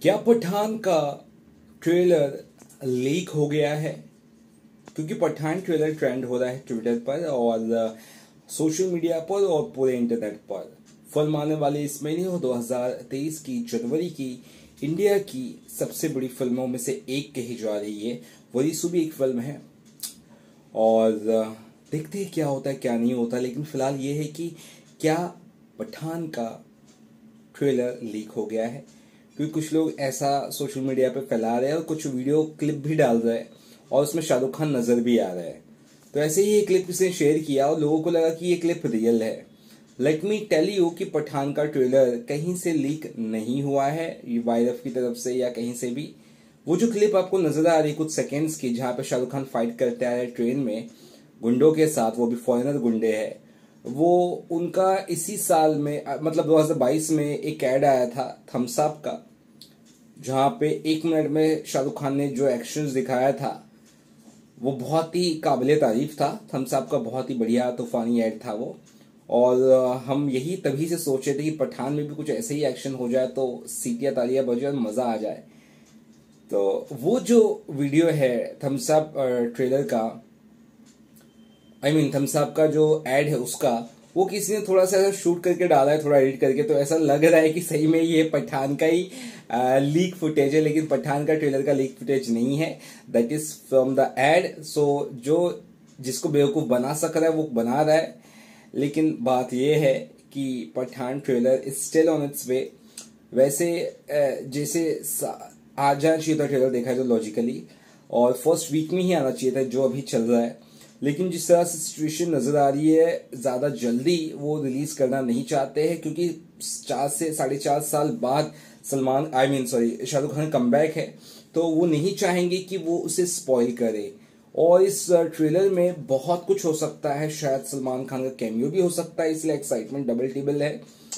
क्या पठान का trailer leak हो गया है? क्योंकि पठान ट्रेलर ट्रेंड हो रहा है ट्विटर पर और सोशल मीडिया पर और पूरे इंटरनेट पर। फिल्म आने वाली इस महीने हो 2023 की जनवरी की इंडिया की सबसे बड़ी फिल्मों में से एक कही जा रही है। वरीसु भी एक फिल्म है और देखते हैं क्या होता है क्या नहीं होता। लेकिन फिलहाल ये है कि क्या पठान का ट्रेलर लीक हो गया है, क्योंकि कुछ लोग ऐसा सोशल मीडिया पे फैला रहे हैं और कुछ वीडियो क्लिप भी डाल रहे हैं और उसमें शाहरुख खान नजर भी आ रहा है। तो ऐसे ही ये क्लिप इसने शेयर किया और लोगों को लगा कि ये क्लिप रियल है। लेट मी टेल यू कि पठान का ट्रेलर कहीं से लीक नहीं हुआ है, ये वायरफ की तरफ से या कहीं से भी। वो जो क्लिप आपको नजर आ रही है कुछ सेकेंड्स की, जहां पे शाहरुख खान फाइट करते आ रहे ट्रेन में गुंडों के साथ, वो भी फॉरेनर गुंडे हैं, वो उनका इसी साल में मतलब 2022 में एक ऐड आया था थम्स अप का, जहां पे 1 मिनट में शाहरुख खान ने जो एक्शंस दिखाया था वो बहुत ही काबिले तारीफ था। थम्स अप का बहुत ही बढ़िया तूफानी ऐड था वो। और हम यही तभी से सोचे थे कि पठान में भी कुछ ऐसे ही एक्शन हो जाए तो सीटियां तालियां बजे और मजा आ जाए। तो वो जो वीडियो है थम्स अप ट्रेलर का, थम्स अप का जो एड है उसका, वो किसी ने थोड़ा सा ऐसा शूट करके डाला है, थोड़ा एडिट करके, तो ऐसा लग रहा है कि सही में ये पठान का ही लीक फुटेज है। लेकिन पठान का ट्रेलर का लीक फुटेज नहीं है, that is from the ad. So जो जिसको बेवकूफ बना सक रहा है वो बना रहा है। लेकिन बात ये है कि Pathaan trailer is still on its way. वैसे जैसे आ जाना चाहिए था ट्रेलर, देखा जाए तो लॉजिकली, और फर्स्ट वीक में ही आना चाहिए था जो अभी चल रहा है। लेकिन जिस तरह से सिचुएशन नजर आ रही है, ज्यादा जल्दी वो रिलीज करना नहीं चाहते हैं, क्योंकि 4 से 4.5 साल बाद शाहरुख खान कमबैक है, तो वो नहीं चाहेंगे कि वो उसे स्पॉइल करे। और इस ट्रेलर में बहुत कुछ हो सकता है, शायद सलमान खान का कैमियो भी हो सकता है, इसलिए एक्साइटमेंट डबल टेबल है।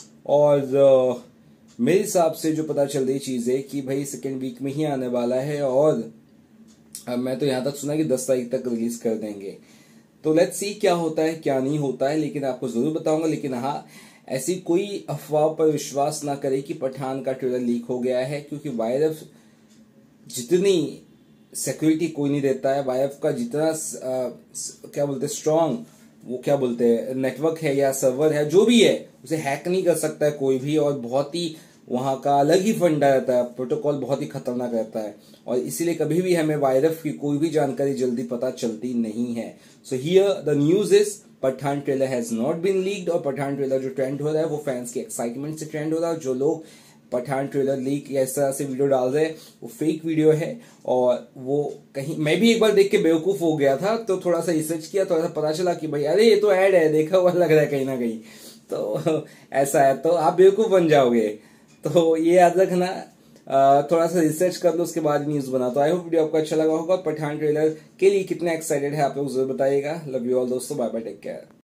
और मेरे हिसाब से जो पता चल रही चीज है कि भाई सेकेंड वीक में ही आने वाला है, और मैं तो यहां तक सुना कि 10 तारीख तक रिलीज कर देंगे। तो लेट्स सी क्या होता है क्या नहीं होता है, लेकिन आपको जरूर बताऊंगा। लेकिन हाँ, ऐसी कोई अफवाह पर विश्वास ना करे कि पठान का ट्रेलर लीक हो गया है, क्योंकि वायरफ जितनी सिक्योरिटी कोई नहीं देता है, वायरफ का जितना क्या बोलते हैं स्ट्रांग, वो क्या बोलते हैं नेटवर्क है या सर्वर है, जो भी है, उसे हैक नहीं कर सकता है कोई भी। और बहुत ही वहां का अलग ही फंडा रहता है, प्रोटोकॉल बहुत ही खतरनाक रहता है, और इसीलिए कभी भी हमें वायरफ की कोई भी जानकारी जल्दी पता चलती नहीं है। So here the news is Pathaan trailer has not been leaked. और पठान ट्रेलर जो ट्रेंड हो रहा है वो फैंस के एक्साइटमेंट से ट्रेंड हो रहा है। जो लोग पठान ट्रेलर लीक या इस तरह से वीडियो डाल रहे हैं वो फेक वीडियो है। और वो कहीं मैं भी एक बार देख के बेवकूफ हो गया था, तो थोड़ा सा रिसर्च किया, थोड़ा सा पता चला कि भाई अरे ये तो ऐड है, देखा हुआ लग रहा है कहीं ना कहीं। तो ऐसा है, तो आप बेवकूफ बन जाओगे। तो ये याद रखना, थोड़ा सा रिसर्च कर लो उसके बाद न्यूज बना। तो आई होप वीडियो आपको अच्छा लगा होगा। पठान ट्रेलर के लिए कितने एक्साइटेड है आप लोग जरूर बताइएगा। लव यू ऑल दोस्तों, बाय बाय, टेक केयर।